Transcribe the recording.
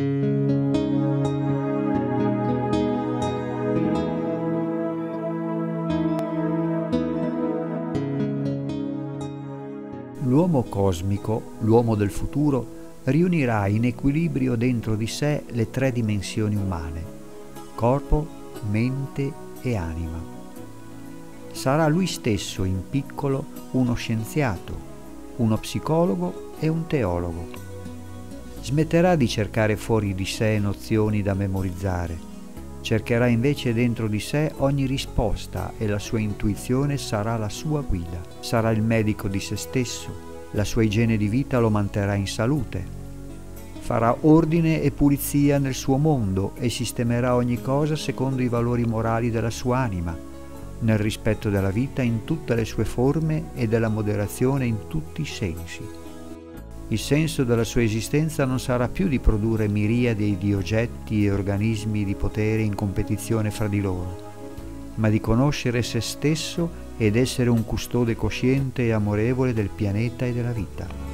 L'uomo cosmico, l'uomo del futuro, riunirà in equilibrio dentro di sé le tre dimensioni umane: corpo, mente e anima. Sarà lui stesso in piccolo uno scienziato, uno psicologo e un teologo. Smetterà di cercare fuori di sé nozioni da memorizzare. Cercherà invece dentro di sé ogni risposta e la sua intuizione sarà la sua guida. Sarà il medico di se stesso, la sua igiene di vita lo manterrà in salute. Farà ordine e pulizia nel suo mondo e sistemerà ogni cosa secondo i valori morali della sua anima, nel rispetto della vita in tutte le sue forme e della moderazione in tutti i sensi. Il senso della sua esistenza non sarà più di produrre miriadi di oggetti e organismi di potere in competizione fra di loro, ma di conoscere se stesso ed essere un custode cosciente e amorevole del pianeta e della vita.